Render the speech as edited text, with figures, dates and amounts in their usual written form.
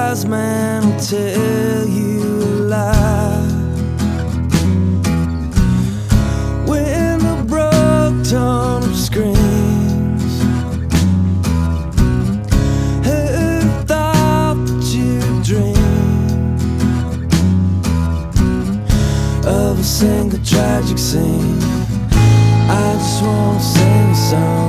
wise man will tell you a lie. When the broke turnip screams, who thought that you'd dream of a single tragic scene? I just wanna sing a song